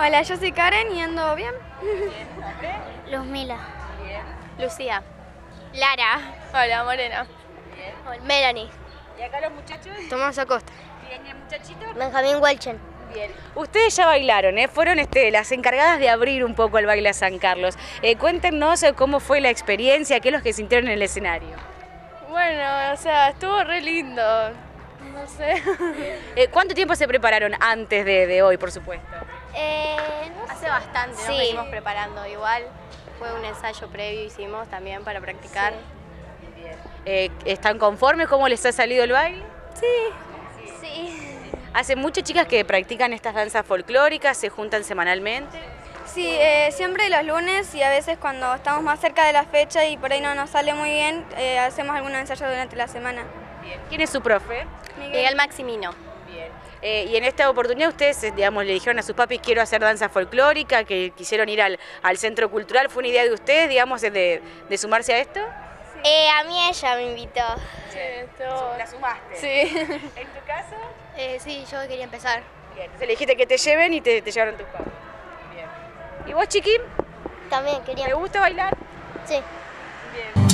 Hola, yo soy Karen y ando bien. Luzmila. Bien. Lucía. Lara. Hola, Morena. Bien. Melanie. ¿Y acá los muchachos? Tomás Acosta. Bien, ¿y el muchachito? Benjamín Welchen. Bien. Ustedes ya bailaron, fueron las encargadas de abrir un poco el baile a San Carlos. Cuéntenos cómo fue la experiencia, qué es lo que sintieron en el escenario. Bueno, o sea, estuvo re lindo. No sé. ¿Cuánto tiempo se prepararon antes de hoy, por supuesto? Hace bastante, Sí. nos venimos preparando. Igual fue un ensayo previo, hicimos también para practicar. Bien. ¿Están conformes? ¿Cómo les ha salido el baile? Sí. Hace muchas chicas que practican estas danzas folclóricas, se juntan semanalmente. Sí, siempre los lunes y a veces cuando estamos más cerca de la fecha y por ahí no nos sale muy bien, hacemos algún ensayo durante la semana. Bien. ¿Quién es su profe? Miguel Maximino. Bien. Y en esta oportunidad ustedes, digamos, le dijeron a sus papis quiero hacer danza folclórica, que quisieron ir al centro cultural. ¿Fue una idea de ustedes, digamos, de sumarse a esto? A mí ella me invitó. Sí, estuvo... ¿La sumaste? Sí. ¿En tu caso? Sí, yo quería empezar. Bien. Entonces le dijiste que te lleven y te llevaron tus papis. Bien. ¿Y vos, Chiqui? También quería. ¿Te gusta bailar? Sí. Bien.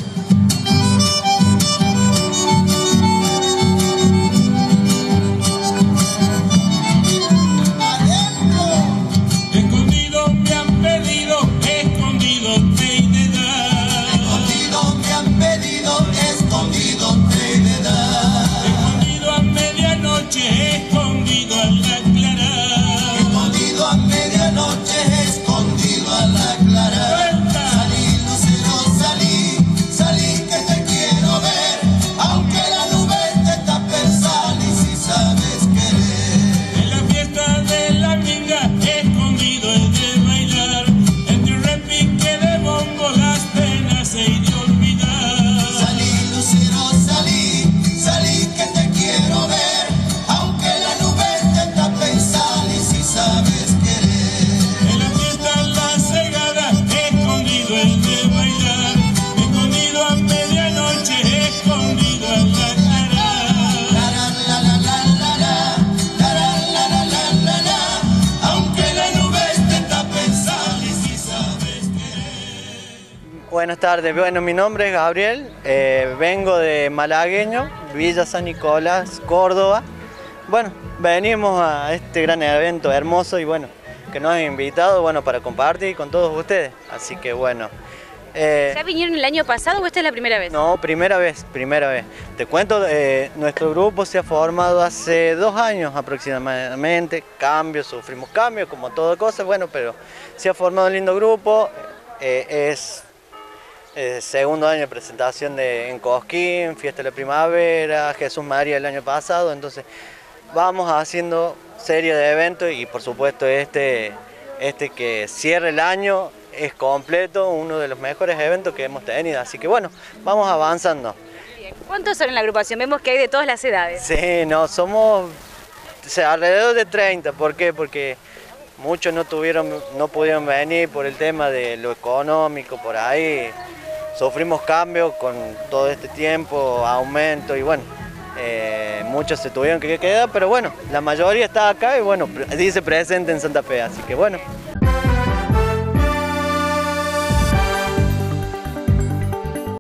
Escondido me han pedido, escondido te he de dar. Escondido me han pedido, escondido te he de dar. Escondido a medianoche, escondido al aclarar. Escondido a medianoche, escondido al aclarar. Salí, lucero, salí, salí que te quiero ver. Aunque la nube te tape, salí si sabes querer. En la fiesta de la minga, escondido he de bailar. Entre un repique de bombo, las penas he de olvidar. Salí, lucero, salí, salí que te quiero ver. Aunque la nube te tape, salí si sabes querer. En la fiesta la cegada, escondido he de bailar. Escondido a medianoche, escondido al aclarar. La la la la la la la la la la la. Aunque la nube te tape, salí si sabes querer. Buenas tardes, bueno, mi nombre es Gabriel, vengo de Malagueño, Villa San Nicolás, Córdoba. Bueno, venimos a este gran evento hermoso y bueno, que nos han invitado, bueno, para compartir con todos ustedes. Así que bueno. ¿Ya vinieron el año pasado o esta es la primera vez? No, primera vez. Te cuento, nuestro grupo se ha formado hace 2 años aproximadamente, sufrimos cambios como toda cosa, bueno, pero se ha formado un lindo grupo, es segundo año de presentación en Cosquín, Fiesta de la Primavera, Jesús María el año pasado, entonces vamos haciendo serie de eventos y por supuesto este que cierra el año es completo, uno de los mejores eventos que hemos tenido, así que bueno, vamos avanzando. Bien. ¿Cuántos son en la agrupación? Vemos que hay de todas las edades. Sí, no, somos alrededor de 30, ¿por qué? Porque muchos no pudieron venir por el tema de lo económico, por ahí sufrimos cambios con todo este tiempo, aumento y bueno, muchos se tuvieron que quedar, pero bueno, la mayoría está acá y bueno, dice presente en Santa Fe, así que bueno.